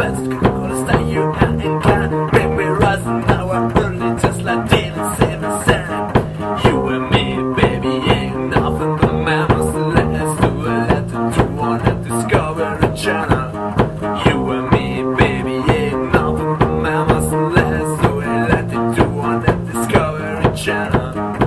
It's gonna stay you and it can make me rise. Now I'm burning just like David Seven said. You and me, baby, ain't nothing but mammals. Let's do it, let's do on the Discovery Channel. You and me, baby, ain't nothing but mammals. Let's do it, let's do on the Discovery Channel.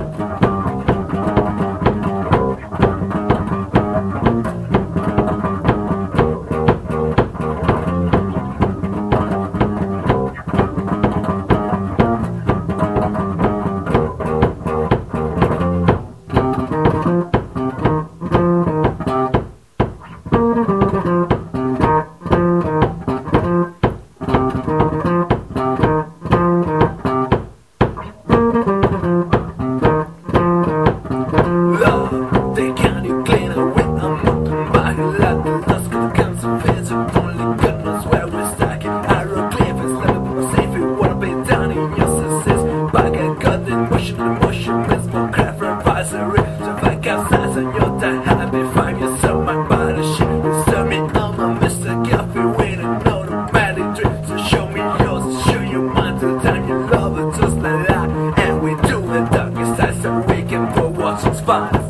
They can't clean away a mountain bike. Let the dust come some face. Only God knows where we're stuck. Arrow cliff is let me safe. You wanna be down in your senses. Back and got in motion is more craft advisory. So if I capsize on your time, happy find yourself my body shit. You serve me on my Mr. Coffee with an automatic drip. So show me yours, show you mine. Till time you love it just like that. And we do the darkest side so we can go watch it's fine.